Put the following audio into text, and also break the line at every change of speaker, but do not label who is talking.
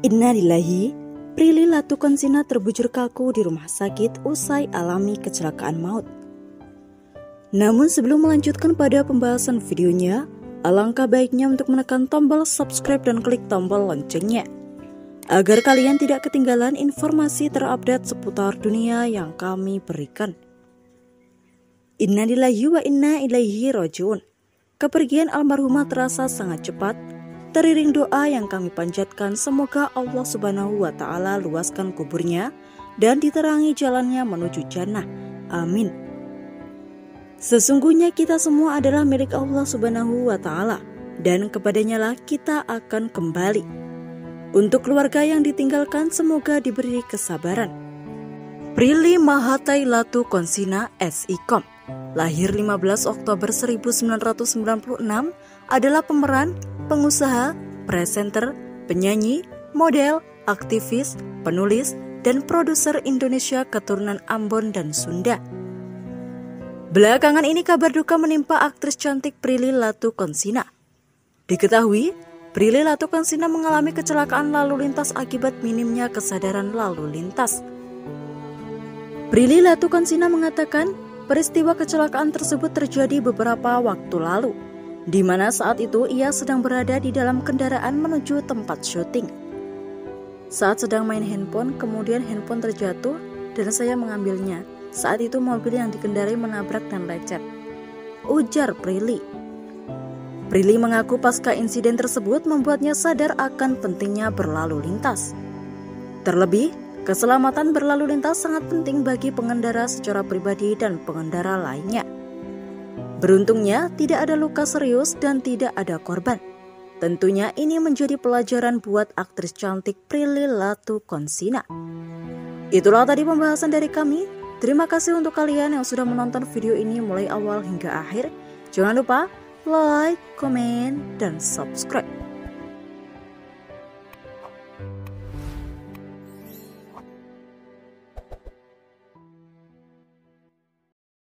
Innalillahi, Prilly Latukonsina terbujur kaku di rumah sakit usai alami kecelakaan maut. Namun sebelum melanjutkan pada pembahasan videonya, alangkah baiknya untuk menekan tombol subscribe dan klik tombol loncengnya, agar kalian tidak ketinggalan informasi terupdate seputar dunia yang kami berikan. Innalillahi wa inna ilaihi rajiun. Kepergian almarhumah terasa sangat cepat. Teriring doa yang kami panjatkan, semoga Allah Subhanahu wa Ta'ala luaskan kuburnya dan diterangi jalannya menuju jannah. Amin. Sesungguhnya kita semua adalah milik Allah Subhanahu wa Ta'ala, dan kepadanya lah kita akan kembali. Untuk keluarga yang ditinggalkan, semoga diberi kesabaran. Prilly Mahathai Latukonsina SIKOM, lahir 15 Oktober 1996, adalah pemeran, pengusaha, presenter, penyanyi, model, aktivis, penulis, dan produser Indonesia keturunan Ambon dan Sunda. Belakangan ini kabar duka menimpa aktris cantik Prilly Latukonsina. Diketahui, Prilly Latukonsina mengalami kecelakaan lalu lintas akibat minimnya kesadaran lalu lintas. Prilly Latukonsina mengatakan peristiwa kecelakaan tersebut terjadi beberapa waktu lalu, di mana saat itu ia sedang berada di dalam kendaraan menuju tempat syuting. Saat sedang main handphone, kemudian handphone terjatuh dan saya mengambilnya. Saat itu mobil yang dikendarai menabrak dan lecet, ujar Prilly. Prilly mengaku pasca insiden tersebut membuatnya sadar akan pentingnya berlalu lintas. Terlebih, keselamatan berlalu lintas sangat penting bagi pengendara secara pribadi dan pengendara lainnya. Beruntungnya tidak ada luka serius dan tidak ada korban. Tentunya ini menjadi pelajaran buat aktris cantik Prilly Latukonsina. Itulah tadi pembahasan dari kami. Terima kasih untuk kalian yang sudah menonton video ini mulai awal hingga akhir. Jangan lupa like, komen, dan subscribe.